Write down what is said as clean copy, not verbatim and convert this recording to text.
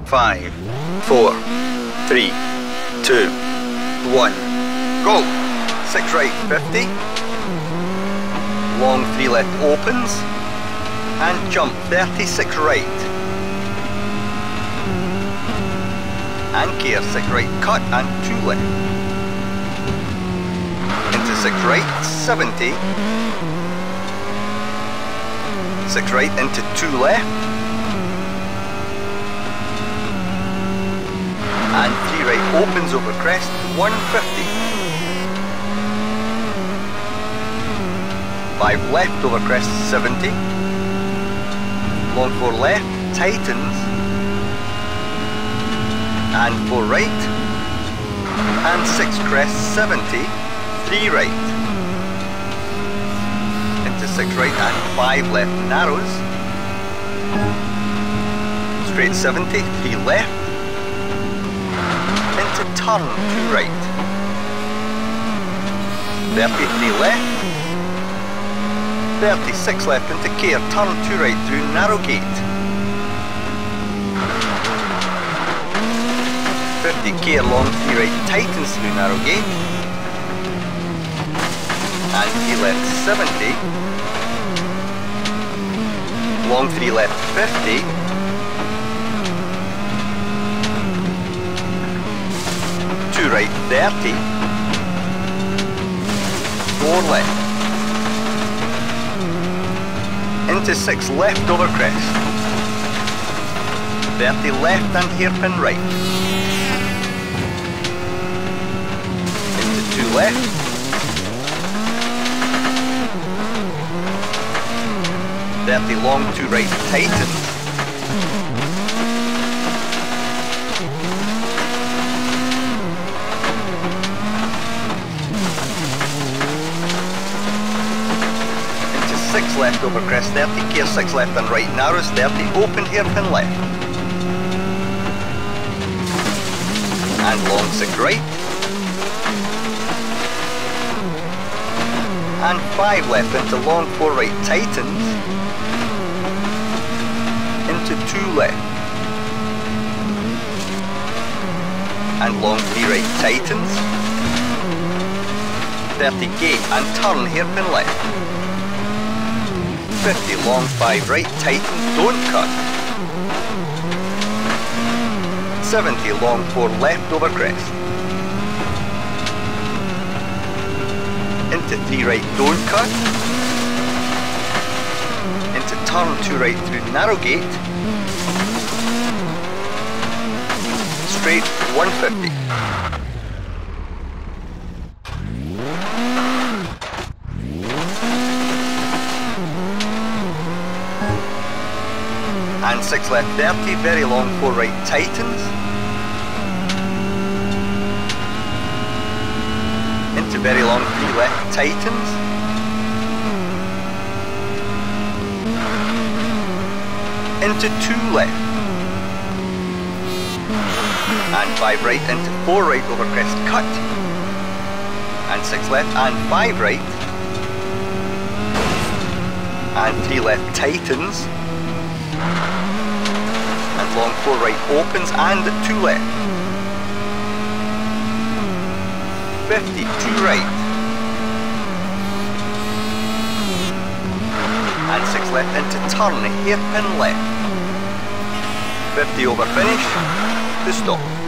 5, 4, 3, 2, 1, go! 6 right 50, long 3 left opens, and jump 36 right, and gear 6 right cut and 2 left, into 6 right 70, 6 right into 2 left, and 3 right opens over crest 150, 5 left over crest 70, long 4 left tightens, and 4 right, and 6 crest 70, 3 right, into 6 right and 5 left narrows, straight 70, 3 left, into turn 2 right, 33 left, 36 left into care, turn 2 right through narrow gate, 50 care long 3 right tightens through narrow gate, and 3 left 70, long 3 left 50, 2 right 30, 4 left, into 6 left over crest, 30 left and hairpin right, into 2 left, long 2 right tightens, into 6 left over crest 30, care 6 left and right narrows 30, open hairpin left, and long 6 right, and 5 left into long 4 right tightens, into 2 left, and long 3 right tightens, 30 gate and turn hairpin left, 50 long 5 right tightens, don't cut, 70 long 4 left over crest, into 3 right don't cut, into turn 2 right through narrow gate, straight 150, and 6 left 30, very long 4 right tightens, into very long 3 left tightens, into 2 left, and 5 right into 4 right over crest cut, and 6 left and 5 right, and 3 left tightens, and long 4 right opens and 2 left, 50, 2 right, and 6 left into turn, hairpin left, 50 over finish, to stop.